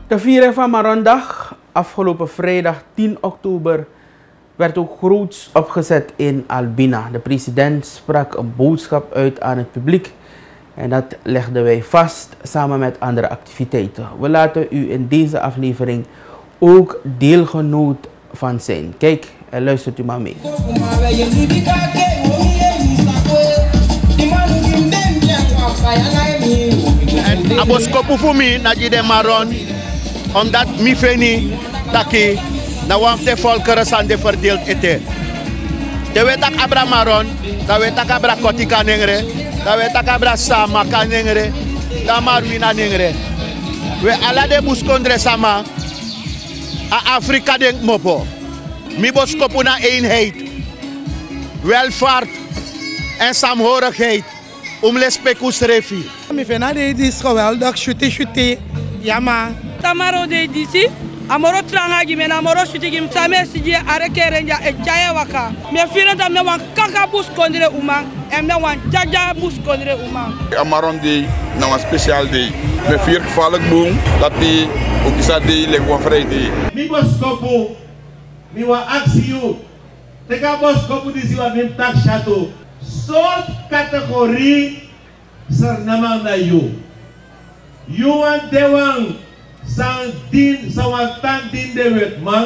De viering van Marondag, afgelopen vrijdag 10 oktober, werd ook groots opgezet in Albina. De president sprak een boodschap uit aan het publiek en dat legden wij vast samen met andere activiteiten. We laten u in deze aflevering ook deelgenoot van zijn. Kijk en luistert u maar mee. En aboskopu voor mij na de Maron, omdat mi feni taki na wamte volkeren zijn de verdeeld eten. De wetak abra Maron, de wetak abra Kotika nengre, de wetak abra Sama kanengre, de Marwina nengre. We alla de buskondre sama a Afrika denk mopo. Mi boskopu na eenheid, welvaart en saamhorigheid. Les pekus refi. Mi fena de dis geweldig, shuti, ja maar. Tamaro de disi, amoro tranga gi mena amoro shuti gi msame sije areke renja e chaya waka. Me fina da me wan kaka bus kondre umang, en me wan jaja bus kondre umang. Amaron day, na een speciaal day. Me vier gevallig boom, dat die ook is dat day, like one Friday. Mi boskopu, mi wa aksiu. Teka boskopu disi wa mim tak chateau. Soort categorie sernama na you. You want de wang sang din sawatan din de wet man.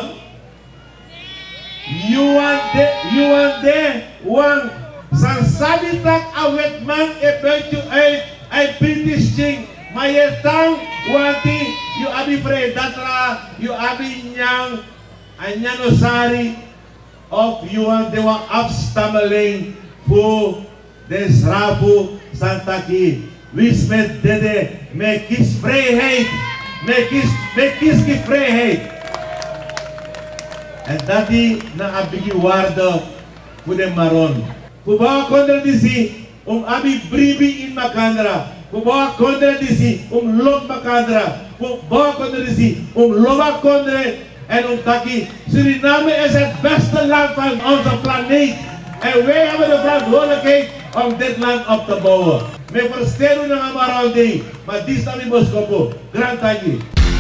You want de wang sang sabitak a wet man e beetje ai British thing. Maar je tang wanti you abi vrij datra you abi nyang anyanosari of you want de wang afstammeling voor de Sravo Santaki. Wis met dede, met kiesvrijheid, met kiesvrijheid. En dat die na abigi waarde voor de Maron. Voor bawa kondre disi, abi bribi in Makandra. Voor bawa kondre disi, lok Makandra. Voor bawa kondre disi, loba kondre. En taki, Suriname is het beste land van onze planeet. En wij hebben de verantwoordelijkheid om dit land op te bouwen. We versteren naar Maron Day, maar die is dan in Boskopo. Grand thank you.